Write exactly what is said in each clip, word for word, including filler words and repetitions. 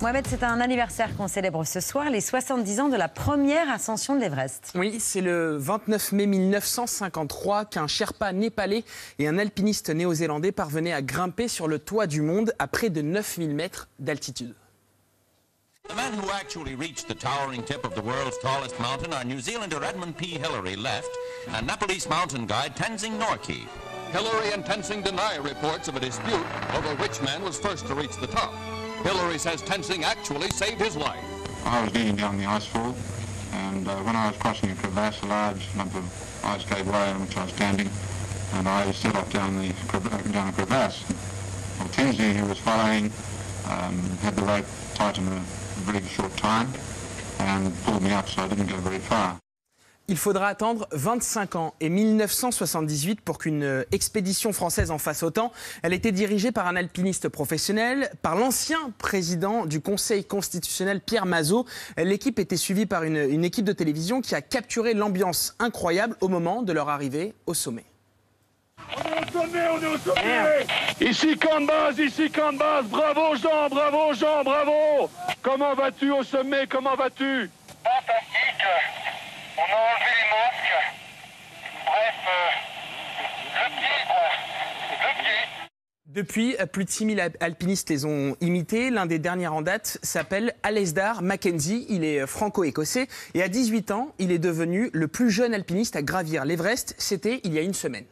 Mohamed, c'est un anniversaire qu'on célèbre ce soir, les soixante-dix ans de la première ascension de l'Everest. Oui, c'est le vingt-neuf mai mille neuf cent cinquante-trois qu'un Sherpa népalais et un alpiniste néo-zélandais parvenaient à grimper sur le toit du monde à près de neuf mille mètres d'altitude. The man who actually reached the towering tip of the world's tallest mountain are New Zealander Edmund P. Hillary left and Nepalese mountain guide Tenzing Norgay. Hillary and Tenzing deny reports of a dispute over which man was first to reach the top. Hillary says Tenzing actually saved his life. I was leading down the icefall, and uh, when I was crossing a crevasse, a large lump of ice gave way on which I was standing, and I set off down the down a crevasse. Well, Tenzing, who was following, um, had the rope tight in a very short time and pulled me up, so I didn't go very far. Il faudra attendre vingt-cinq ans et mille neuf cent soixante-dix-huit pour qu'une expédition française en fasse autant. Elle était dirigée par un alpiniste professionnel, par l'ancien président du Conseil constitutionnel Pierre Mazeaud. L'équipe était suivie par une, une équipe de télévision qui a capturé l'ambiance incroyable au moment de leur arrivée au sommet. On est au sommet, on est au sommet. Ici camp de base, ici camp de base. Bravo Jean, bravo Jean, bravo. Comment vas-tu au sommet, comment vas-tu? Fantastique. On a enlevé les masques. Bref, euh, le pied, quoi. Le pied. Depuis, plus de six mille alpinistes les ont imités. L'un des derniers en date s'appelle Alasdair Mackenzie. Il est franco-écossais et à dix-huit ans, il est devenu le plus jeune alpiniste à gravir l'Everest. C'était il y a une semaine.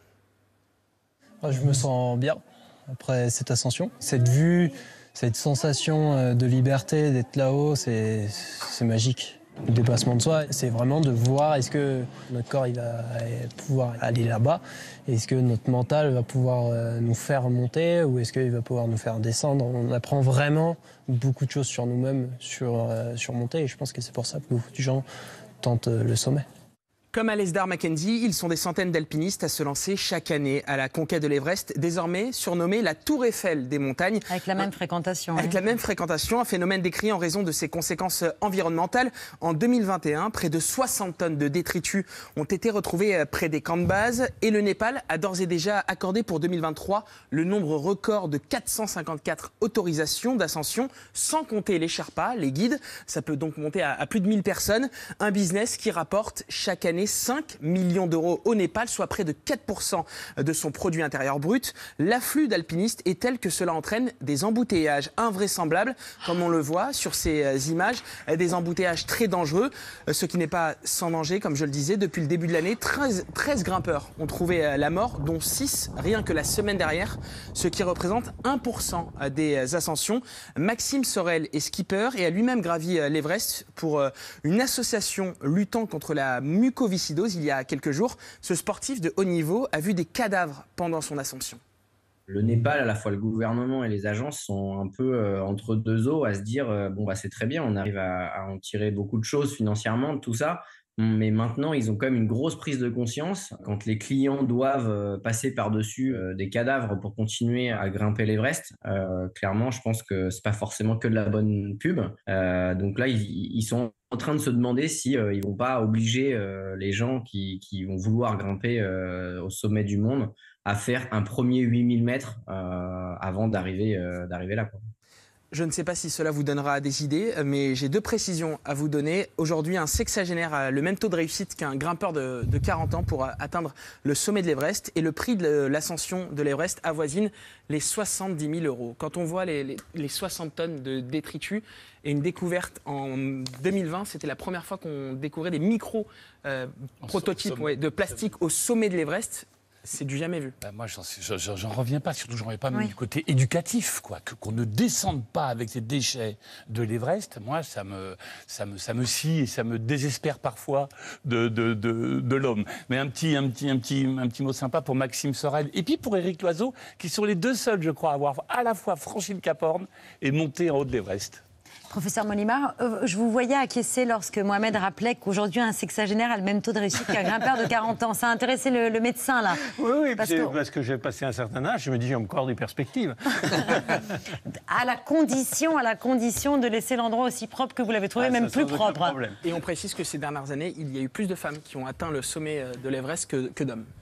Je me sens bien après cette ascension. Cette vue, cette sensation de liberté, d'être là-haut, c'est magique. Le dépassement de soi, c'est vraiment de voir est-ce que notre corps il va pouvoir aller là-bas, est-ce que notre mental va pouvoir nous faire monter ou est-ce qu'il va pouvoir nous faire descendre. On apprend vraiment beaucoup de choses sur nous-mêmes, sur, sur monter, et je pense que c'est pour ça que beaucoup de gens tentent le sommet. Comme Alasdair Mackenzie, ils sont des centaines d'alpinistes à se lancer chaque année à la conquête de l'Everest, désormais surnommée la Tour Eiffel des montagnes. Avec la même fréquentation. Avec hein. la même fréquentation, un phénomène décrit en raison de ses conséquences environnementales. En deux mille vingt et un, près de soixante tonnes de détritus ont été retrouvées près des camps de base et le Népal a d'ores et déjà accordé pour deux mille vingt-trois le nombre record de quatre cent cinquante-quatre autorisations d'ascension, sans compter les Sherpas, les guides. Ça peut donc monter à, à plus de mille personnes. Un business qui rapporte chaque année cinq millions d'euros au Népal, soit près de quatre pour cent de son produit intérieur brut. L'afflux d'alpinistes est tel que cela entraîne des embouteillages invraisemblables, comme on le voit sur ces images, des embouteillages très dangereux, ce qui n'est pas sans danger, comme je le disais. Depuis le début de l'année, treize, treize grimpeurs ont trouvé la mort, dont six rien que la semaine dernière, ce qui représente un pour cent des ascensions. Maxime Sorel est skipper et a lui-même gravi l'Everest pour une association luttant contre la mucoviscidose il y a quelques jours. Ce sportif de haut niveau a vu des cadavres pendant son ascension. Le Népal, à la fois le gouvernement et les agences sont un peu euh, entre deux eaux à se dire euh, bon bah c'est très bien, on arrive à, à en tirer beaucoup de choses financièrement de tout ça, mais maintenant ils ont quand même une grosse prise de conscience quand les clients doivent euh, passer par-dessus euh, des cadavres pour continuer à grimper l'Everest. Euh, clairement, je pense que c'est pas forcément que de la bonne pub. Euh, donc là, ils, ils sont en train de se demander si euh, ils vont pas obliger euh, les gens qui, qui vont vouloir grimper euh, au sommet du monde à faire un premier huit mille mètres euh, avant d'arriver euh, d'arriver là, quoi. Je ne sais pas si cela vous donnera des idées, mais j'ai deux précisions à vous donner. Aujourd'hui, un sexagénaire a le même taux de réussite qu'un grimpeur de, de quarante ans pour atteindre le sommet de l'Everest. Et le prix de l'ascension de l'Everest avoisine les soixante-dix mille euros. Quand on voit les, les, les soixante tonnes de détritus et une découverte en deux mille vingt, c'était la première fois qu'on découvrait des micro-prototypes euh, ouais, de plastique au sommet de l'Everest. C'est du jamais vu. Ben moi, j'en reviens pas. Surtout, j'en reviens pas même oui. du côté éducatif, quoi. Que, qu'on ne descende pas avec ces déchets de l'Everest. Moi, ça me, ça me, ça me scie et ça me désespère parfois de, de, de, de l'homme. Mais un petit, un petit, un petit, un petit mot sympa pour Maxime Sorel et puis pour Éric Loiseau, qui sont les deux seuls, je crois, à avoir à la fois franchi le Cap Horn et monté en haut de l'Everest. Professeur Molimar, euh, je vous voyais acquiescer lorsque Mohamed rappelait qu'aujourd'hui un sexagénaire a le même taux de réussite qu'un grimpeur de quarante ans. Ça a intéressé le, le médecin, là. Oui, oui, parce que, parce que j'ai passé un certain âge, je me dis, j'ai encore des perspectives. à la condition, à la condition de laisser l'endroit aussi propre que vous l'avez trouvé, ah, même plus propre. Et on précise que ces dernières années, il y a eu plus de femmes qui ont atteint le sommet de l'Everest que, que d'hommes.